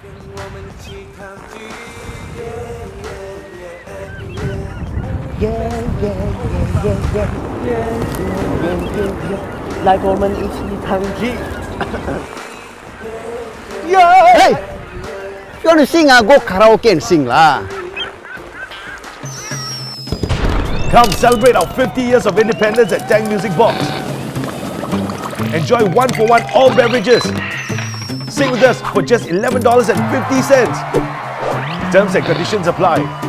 来，我们一起唱起。 Hey, you want to sing? Go karaoke and sing lah. Come celebrate our 50 years of independence at Tang Music Box. Enjoy 1-for-1 all beverages. Sing with us for just $11.50. Terms and conditions apply.